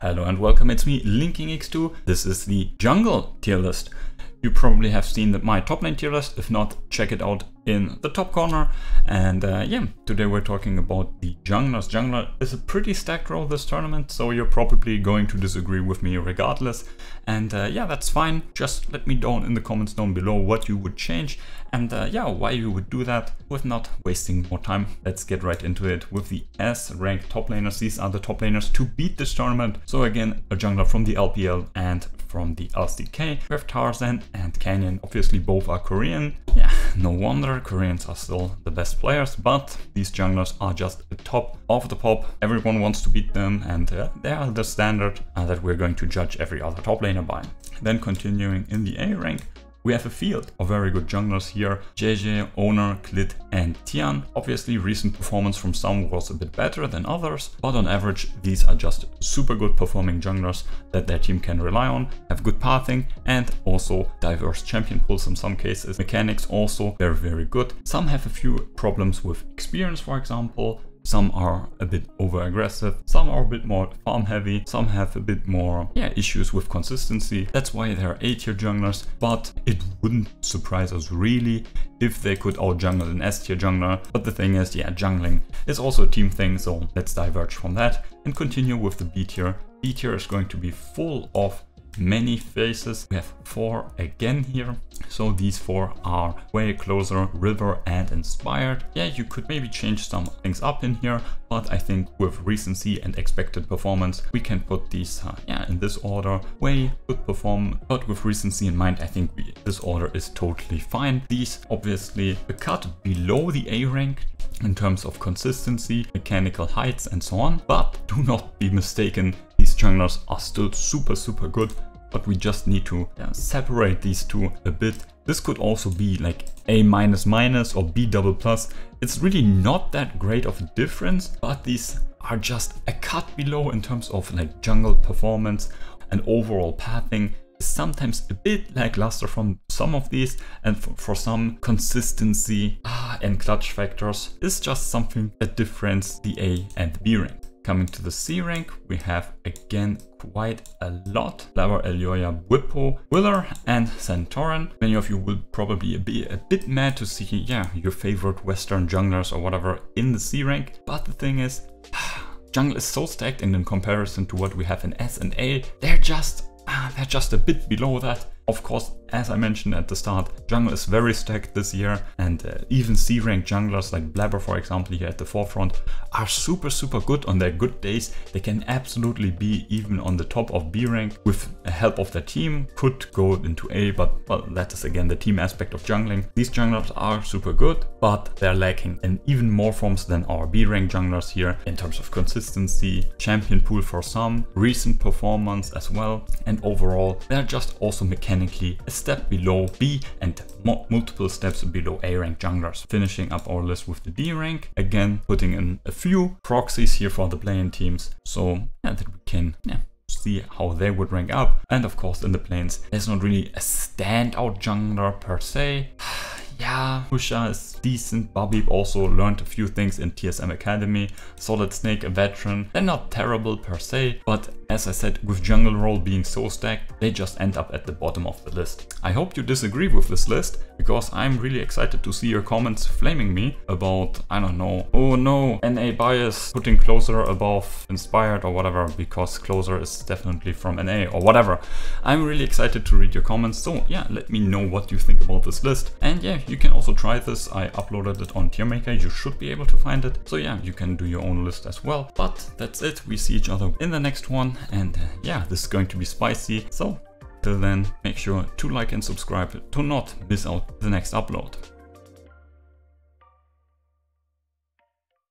Hello and welcome, it's me, LinkingX2. This is the jungle tier list. You probably have seen my top lane tier list. If not, check it out in the top corner. And yeah, today we're talking about the junglers. Jungler is a pretty stacked role this tournament, so you're probably going to disagree with me regardless. And yeah, that's fine. Just let me know in the comments down below what you would change and yeah, why you would do that. With not wasting more time, let's get right into it with the S-ranked top laners. These are the top laners to beat this tournament. So again, a jungler from the LPL and from the LCK. We have Tarzan and Canyon. Obviously both are Korean. Yeah, no wonder, Koreans are still the best players, but these junglers are just the top of the pop. Everyone wants to beat them, and they are the standard that we're going to judge every other top laner by. Then continuing in the A rank, we have a field of very good junglers here. JieJie, Oner, Clid and Tian. Obviously recent performance from some was a bit better than others, but on average these are just super good performing junglers that their team can rely on, have good pathing and also diverse champion pools in some cases. Mechanics also very good. Some have a few problems with experience, for example. Some are a bit over aggressive, some are a bit more farm heavy, some have a bit more issues with consistency. That's why there are A-tier junglers, but it wouldn't surprise us really if they could out-jungle an S-tier jungler. But the thing is, yeah, jungling is also a team thing, so let's diverge from that and continue with the B-tier. B-tier is going to be full of many faces. We have 4 again here. So these 4 are Wei, Closer, River and Inspired. Yeah, you could maybe change some things up in here, but I think with recency and expected performance, we can put these in this order. Wei could perform, but with recency in mind, I think this order is totally fine. These obviously a cut below the A rank in terms of consistency, mechanical heights and so on, but do not be mistaken, these junglers are still super good, but we just need to separate these two a bit. This could also be like A-, or B++. It's really not that great of a difference, but these are just a cut below in terms of like jungle performance and overall pathing. Sometimes a bit lackluster from some of these, and for some consistency and clutch factors is just something that differentiates the A and the B rank. Coming to the C rank, we have again quite a lot. Blaber, Elyoya, Bwipo, Willer and Santorin. Many of you will probably be a bit mad to see your favorite Western junglers or whatever in the C rank, but the thing is, jungle is so stacked, and in comparison to what we have in S and A, they're just a bit below that. Of course, as I mentioned at the start, jungle is very stacked this year, and even C-rank junglers like Blaber, for example, here at the forefront, are super good on their good days. They can absolutely be even on the top of B rank with the help of their team, could go into A, but well, that is again the team aspect of jungling. These junglers are super good, but they're lacking in even more forms than our B rank junglers here in terms of consistency, champion pool for some, recent performance as well, and overall they're just also mechanically a step below B and multiple steps below A rank junglers. Finishing up our list with the D rank, again putting in a few proxies here for the play-in teams, so that we can see how they would rank up. And of course in the planes, there's not really a standout jungler per se. Yeah, HuSha is decent. Bwipo also learned a few things in TSM Academy. SolidSnake, a veteran. They're not terrible per se, but as I said, with jungle role being so stacked, they just end up at the bottom of the list. I hope you disagree with this list, because I'm really excited to see your comments flaming me about, I don't know, oh no, NA bias, putting Closer above Inspired or whatever, because Closer is definitely from NA or whatever. I'm really excited to read your comments, so yeah, let me know what you think about this list. And yeah, you can also try this. I uploaded it on TierMaker. You should be able to find it. So yeah, you can do your own list as well. But that's it. We see each other in the next one. And yeah, this is going to be spicy. So till then, make sure to like and subscribe to not miss out the next upload.